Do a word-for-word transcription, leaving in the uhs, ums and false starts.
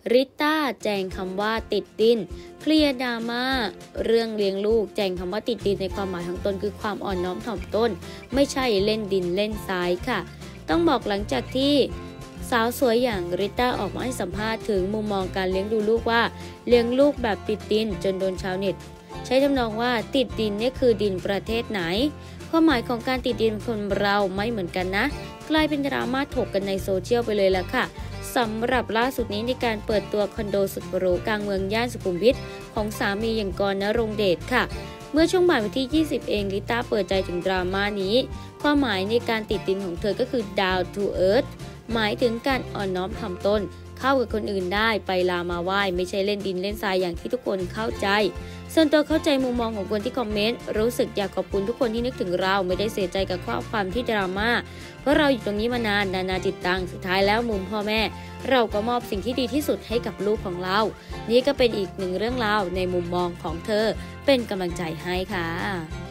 ริต้าแจงคำว่าติดดินเคลียร์ดราม่าเรื่องเลี้ยงลูกแจงคำว่าติดดินในความหมายของตนคือความอ่อนน้อมถ่อมตนไม่ใช่เล่นดินเล่นทรายค่ะต้องบอกหลังจากที่สาวสวยอย่างริต้าออกมาให้สัมภาษณ์ถึงมุมมองการเลี้ยงดูลูกว่าเลี้ยงลูกแบบติดดินจนโดนชาวเน็ตใช้ทำนองว่าติดดินนี่คือดินประเทศไหนความหมายของการติดดินคนเราไม่เหมือนกันนะกลายเป็นดราม่าถกกันในโซเชียลไปเลยละค่ะสำหรับล่าสุดนี้ในการเปิดตัวคอนโดสุดหรูกลางเมืองย่านสุขุมวิทของสามีอย่างกรณรงค์เดชค่ะเมื่อช่วงบ่ายวันที่ยี่สิบเองริต้าเปิดใจถึงดราม่านี้ความหมายในการติดดินของเธอก็คือ down to earth หมายถึงการอ่อนน้อมถ่อมตนเข้ากับคนอื่นได้ไปลามาไหว้ไม่ใช่เล่นดินเล่นทรายอย่างที่ทุกคนเข้าใจส่วนตัวเข้าใจมุมมองของคนที่คอมเมนต์รู้สึกอยากขอบคุณทุกคนที่นึกถึงเราไม่ได้เสียใจกับข้อความที่ดราม่าเพราะเราอยู่ตรงนี้มานานนานาจิตตังสุดท้ายแล้วมุมพ่อแม่เราก็มอบสิ่งที่ดีที่สุดให้กับลูกของเรานี่ก็เป็นอีกหนึ่งเรื่องราวในมุมมองของเธอเป็นกำลังใจให้ค่ะ